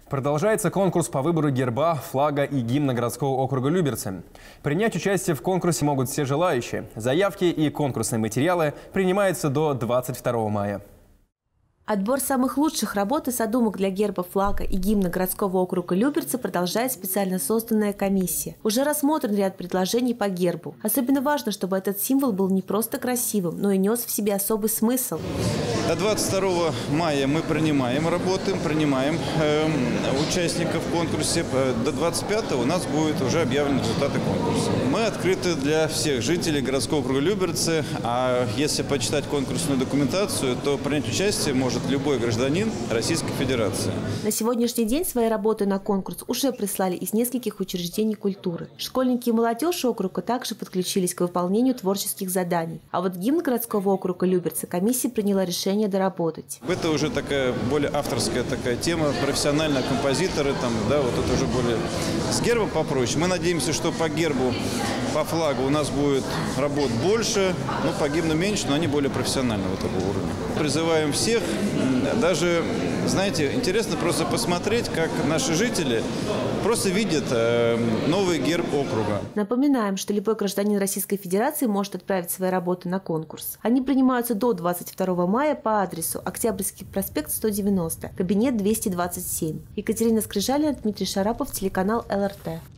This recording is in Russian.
Продолжается конкурс по выбору герба, флага и гимна городского округа Люберцы. Принять участие в конкурсе могут все желающие. Заявки и конкурсные материалы принимаются до 22 мая. Отбор самых лучших работ и задумок для герба, флага и гимна городского округа Люберцы продолжает специально созданная комиссия. Уже рассмотрен ряд предложений по гербу. Особенно важно, чтобы этот символ был не просто красивым, но и нес в себе особый смысл. До 22 мая мы принимаем участников в конкурсе. До 25 у нас будут уже объявлены результаты конкурса. Мы открыты для всех жителей городского округа Люберцы. А если почитать конкурсную документацию, то принять участие может любой гражданин Российской Федерации. На сегодняшний день свои работы на конкурс уже прислали из нескольких учреждений культуры. Школьники и молодежь округа также подключились к выполнению творческих заданий. А вот гимн городского округа Люберцы комиссия приняла решение доработать. Это уже такая более авторская тема, профессиональные композиторы, вот это уже более с гербом попроще. Мы надеемся, что по гербу, по флагу у нас будет работ больше, по гимну меньше, но они более профессионального такого уровня. Призываем всех, даже, знаете, интересно просто посмотреть, как наши жители просто видят новый герб округа. Напоминаем, что любой гражданин Российской Федерации может отправить свои работы на конкурс. Они принимаются до 22 мая по адресу Октябрьский проспект 190, кабинет 227. Екатерина Скрижалина, Дмитрий Шарапов, телеканал ЛРТ.